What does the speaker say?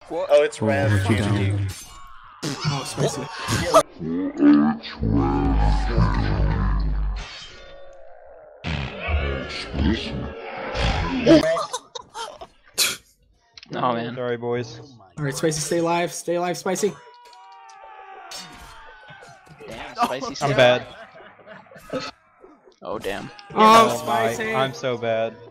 What? Oh, it's red. What you down? Oh, Spicy. Oh man. Sorry, boys. Alright, Spicy, stay alive. Stay alive, Spicy. Damn, spicy. I'm bad. Oh damn. Oh, my, Spicy. I'm so bad.